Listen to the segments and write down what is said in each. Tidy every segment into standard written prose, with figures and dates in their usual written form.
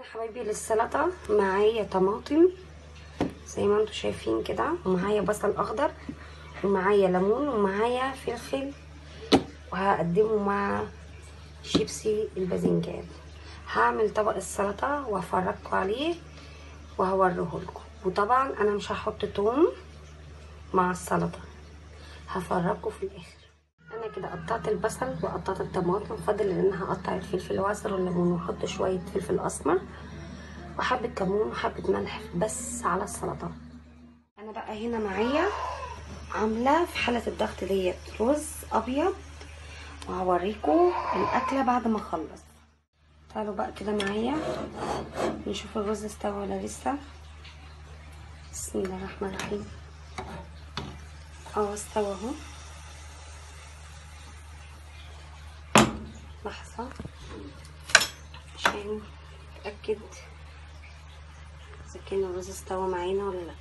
حبايبي للسلطه معايا طماطم زي ما انتم شايفين كده، ومعايا بصل اخضر، ومعايا ليمون، ومعايا فلفل، وهقدمه مع شيبسي الباذنجان. هعمل طبق السلطه وهفرجكم عليه وهوريهولكم. وطبعا انا مش هحط توم مع السلطه، هفرجكم في الاخر. انا كده قطعت البصل وقطعت الطماطم، فاضل ان انا هقطع الفلفل واعصر الليمون واحط شويه فلفل اسمر وحبه كمون وحبه ملح بس على السلطه. انا بقى هنا معايا عامله في حله الضغط ديت رز ابيض، وهوريكم الاكله بعد ما اخلص. تعالوا بقى كده معايا نشوف الرز استوى ولا لسه. بسم الله الرحمن الرحيم. استوى اهو. لحظه عشان اتاكد اذا كان الرز استوى معانا ولا لا.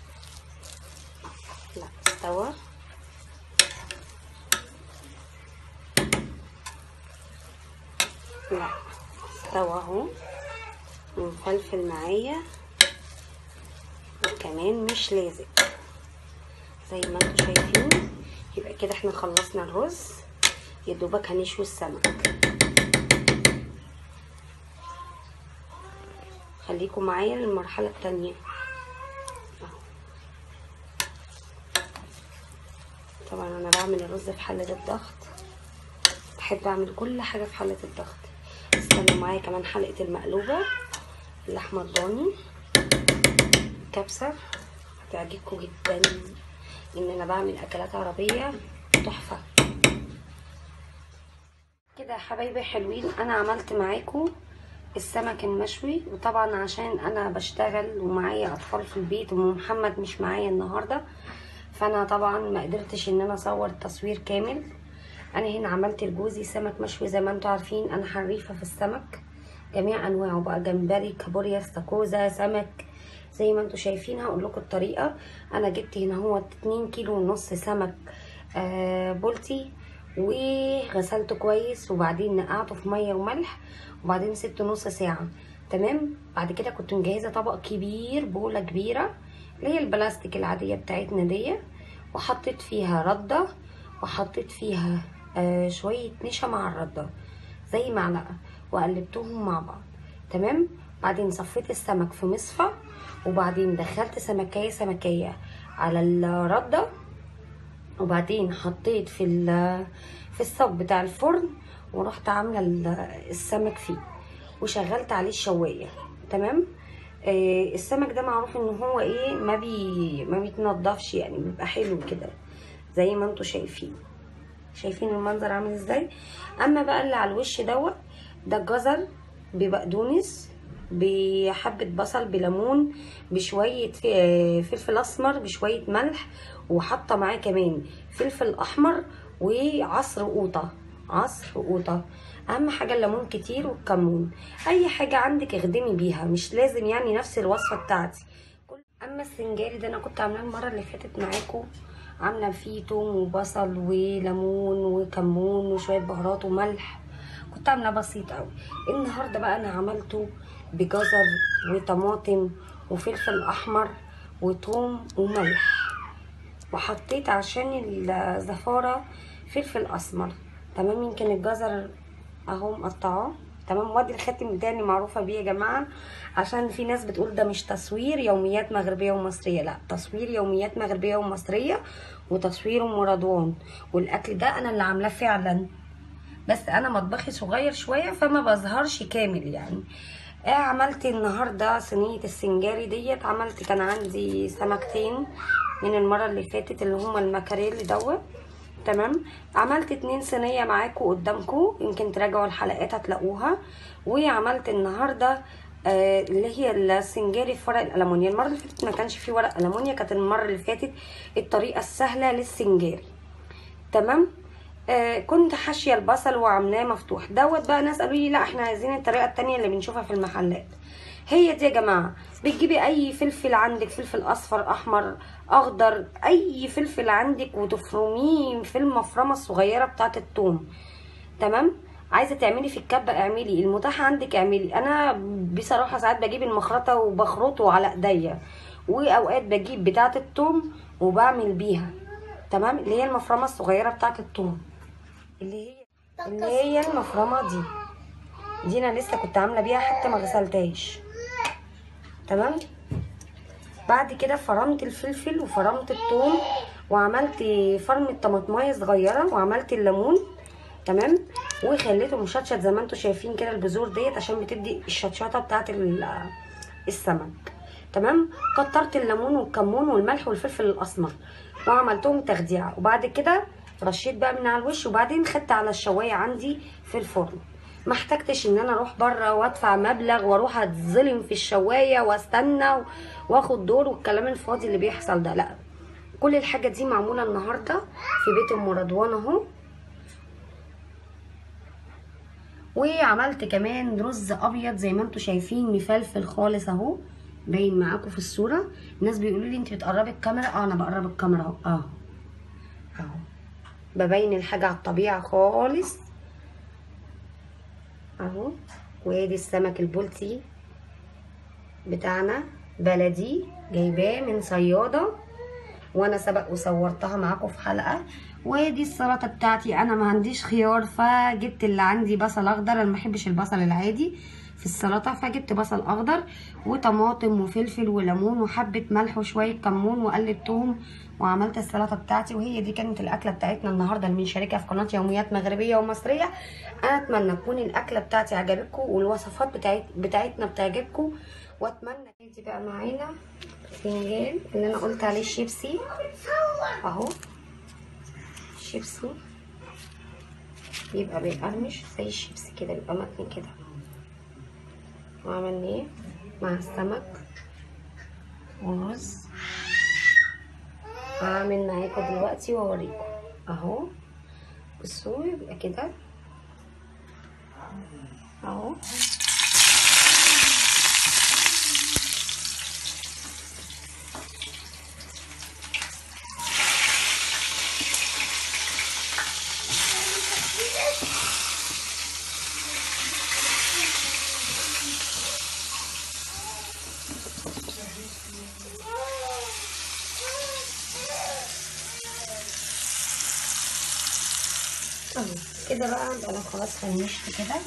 لا استوى. لا استوى اهو، ومفلفل معايا وكمان مش لازق زي ما انتم شايفين. يبقى كده احنا خلصنا الرز، يا دوبك هنشوي السمك. خليكم معايا للمرحله التانية. طبعا انا بعمل الرز في حله الضغط، بحب اعمل كل حاجه في حله الضغط. استنوا معايا كمان حلقه المقلوبه، اللحمه الضاني، كبسه، هتعجبكم جدا ان انا بعمل اكلات عربيه تحفه. كده يا حبايبي حلوين، انا عملت معاكم السمك المشوي. وطبعا عشان انا بشتغل ومعايا اطفال في البيت ومحمد مش معايا النهارده، فانا طبعا ما قدرتش ان انا اصور تصوير كامل. انا هنا عملت لجوزي سمك مشوي. زي ما انتم عارفين انا حريفه في السمك جميع انواعه بقى، جمبري، كابوريا، استاكوزا، سمك زي ما انتم شايفين. هقول لكم الطريقه. انا جبت هنا هو 2 كيلو ونص سمك بولتي، وغسلته كويس وبعدين نقعته في ميه وملح وبعدين سبته نص ساعه. تمام. بعد كده كنت مجهزه طبق كبير، بوله كبيره اللي هي البلاستيك العاديه بتاعتنا دي، وحطيت فيها رده، وحطيت فيها شويه نشا مع الرده زي معلقه، وقلبتهم مع بعض. تمام. بعدين صفيت السمك في مصفى، وبعدين دخلت سمكيه سمكيه على الرده، وبعدين حطيت في الصاج بتاع الفرن، ورحت عامله السمك فيه وشغلت عليه الشوايه. تمام. السمك ده معروف ان هو ايه، ما بيتنضفش يعني، بيبقى حلو كده زي ما انتم شايفين. شايفين المنظر عامل ازاي. اما بقى اللي على الوش دوت، ده جزر ببقدونس بحبه بصل بليمون بشويه فلفل اسمر بشويه ملح، وحاطه معاه كمان فلفل احمر وعصر قوطه. عصر قوطه. اهم حاجه الليمون كتير والكمون. اي حاجه عندك اخدمي بيها، مش لازم يعني نفس الوصفه بتاعتي. اما السنجاري ده انا كنت عاملاه المره اللي فاتت معاكم، عامله فيه توم وبصل وليمون وكمون وشويه بهارات وملح، كنت عاملاه بسيط قوي. النهارده بقى انا عملته بجزر وطماطم وفلفل احمر وتوم وملح، وحطيت عشان الزفاره فلفل اسمر. تمام. يمكن الجزر اهو مقطعاه. تمام. وادي الخاتم ده اللي معروفه بيه يا جماعه، عشان في ناس بتقول ده مش تصوير يوميات مغربيه ومصريه. لا، تصوير يوميات مغربيه ومصريه، وتصوير ام رضوان. والاكل ده انا اللي عاملاه فعلا، بس انا مطبخي صغير شويه فما بظهرش كامل يعني. عملت النهارده صينيه السنجاري ديت. عملت كان عندي سمكتين من المره اللي فاتت اللي هما المكاريل دوت. تمام. عملت 2 صينيه معاكم قدامكم، يمكن تراجعوا الحلقات هتلاقوها. وعملت النهارده اللي هي السنجاري في ورق الالومنيا. المره اللي فاتت ما كانش فيه ورق الالومنيا، كانت المره اللي فاتت الطريقه السهله للسنجاري. تمام. كنت حاشيه البصل وعاملاه مفتوح دوت. بقى ناس قالوا لي لا احنا عايزين الطريقه التانية اللي بنشوفها في المحلات. هي دي يا جماعه. بتجيبي اي فلفل عندك، فلفل اصفر، احمر، اخضر، اي فلفل عندك، وتفرميه في المفرمه الصغيره بتاعه الثوم. تمام. عايزه تعملي في الكبه اعملي، المتاح عندك اعملي. انا بصراحه ساعات بجيب المخرطه وبخرطه على ايديا، واوقات بجيب بتاعه الثوم وبعمل بيها، تمام، اللي هي المفرمه الصغيره بتاعه الثوم، اللي هي المفرمه دي انا لسه كنت عامله بيها حتى ما غسلتهاش، تمام. بعد كده فرمت الفلفل وفرمت الثوم وعملت فرمه طماطمايه صغيره وعملت الليمون، تمام، وخليته مشطشط زي ما انتم شايفين كده البذور ديت عشان بتدي الشطشطه بتاعه السمك، تمام. كترت الليمون والكمون والملح والفلفل الاسمر وعملتهم تخديعه، وبعد كده رشيت بقى من على الوش، وبعدين خدت على الشوايه عندي في الفرن. ما احتجتش ان انا اروح بره وادفع مبلغ واروح اتظلم في الشوايه واستنى واخد دور والكلام الفاضي اللي بيحصل ده، لا، كل الحاجه دي معموله النهارده في بيت ام رضوان اهو. وعملت كمان رز ابيض زي ما انتم شايفين مفلفل خالص اهو، باين معاكم في الصوره. الناس بيقولوا لي انت بتقربي الكاميرا، انا بقرب الكاميرا اهو، اهو ببين الحاجه على الطبيعه خالص اهو. وادي السمك البلطي بتاعنا بلدي، جايباه من صياده وانا سبق وصورتها معاكم في حلقه. ودي السلطه بتاعتي، انا ما عنديش خيار فجبت اللي عندي بصل اخضر، انا ما بحبش البصل العادي في السلطه، فجبت بصل اخضر وطماطم وفلفل وليمون وحبه ملح وشويه كمون وقلبتهم وعملت السلطه بتاعتي. وهي دي كانت الاكله بتاعتنا النهارده اللي بنشاركها في قناه يوميات مغربيه ومصريه. انا اتمنى تكون الاكله بتاعتي عجبتكم والوصفات بتاعتنا بتعجبكم، واتمنى تيجي بقى معانا فنجان اللي انا قلت عليه الشيبسي اهو. الشيبسي يبقى بيقرمش زي الشيبسي كده، بيبقى متني كده، وعملناه مع السمك والرز. هعمل معاكم دلوقتي واوريكم اهو. بصوا يبقى كده اهو. كده بقى انا خلاص فنشت كده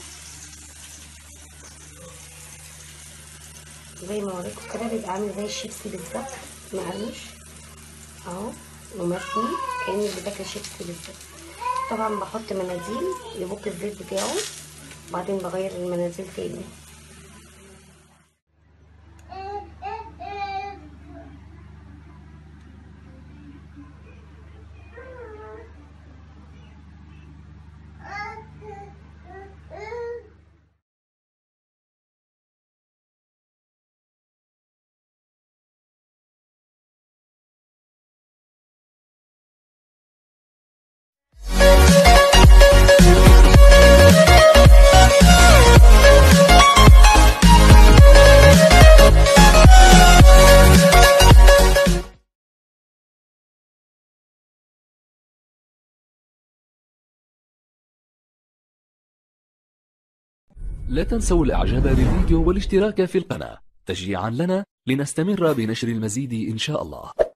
زي ما وريكم كده، بيبقى عامل زي الشيبسي بالظبط، مقرمش اهو ومسني كاني بتاكل شيبسي بالظبط. طبعا بحط مناديل يبوك الزيت بتاعه، وبعدين بغير المناديل تاني. لا تنسوا الاعجاب بالفيديو والاشتراك في القناة تشجيعا لنا لنستمر بنشر المزيد إن شاء الله.